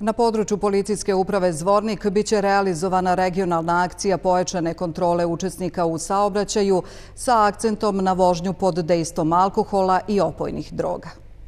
Na području policijske uprave Zvornik biće realizovana regionalna akcija pojačane kontrole učesnika u saobraćaju sa akcentom na vožnju pod dejstvom alkohola i opojnih droga.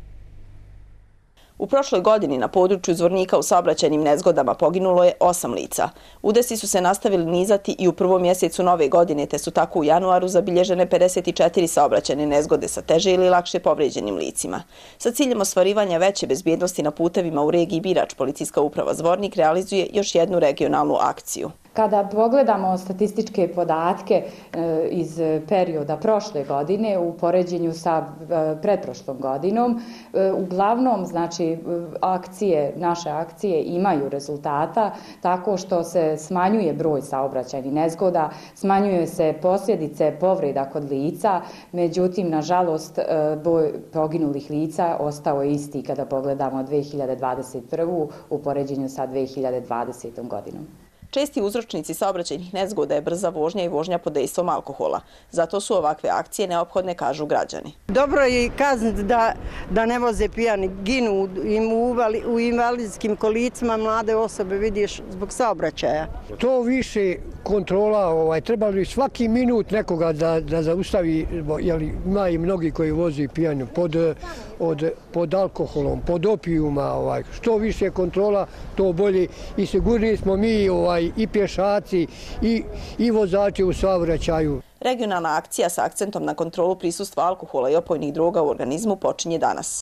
U prošloj godini na području Zvornika u saobraćajnim nezgodama poginulo je 8 lica. Udesi su se nastavili nizati i u prvom mjesecu nove godine, te su tako u januaru zabilježene 54 saobraćajne nezgode sa teže ili lakše povrijeđenim licima. Sa ciljem ostvarivanja veće bezbjednosti na putevima u regiji Birač, policijska uprava Zvornik realizuje još jednu regionalnu akciju. Kada pogledamo statističke podatke iz perioda prošle godine u poređenju sa pretprošlom godinom, uglavnom znači naše akcije imaju rezultata tako što se smanjuje broj saobraćajnih nezgoda, smanjuje se posljedice povreda kod lica, međutim nažalost broj poginulih lica ostao je isti kada pogledamo 2021. u poređenju sa 2020. godinom. Česti uzročnici saobraćajnih nezgoda je brza vožnja i vožnja pod dejstvom alkohola. Zato su ovakve akcije neophodne, kažu građani. Dobro je kazniti da ne voze pijani, ginu u invalidskim kolicima mlade osobe, vidiš, zbog saobraćaja. To više kontrola, treba li svaki minut nekoga da zaustavi, jer ima i mnogi koji vozi pijani pod alkoholom, pod opijuma. Što više kontrola, to bolje i sigurniji smo mi i pješaci i vozači u saobraćaju. Regionalna akcija sa akcentom na kontrolu prisustva alkohola i opojnih droga u organizmu počinje danas.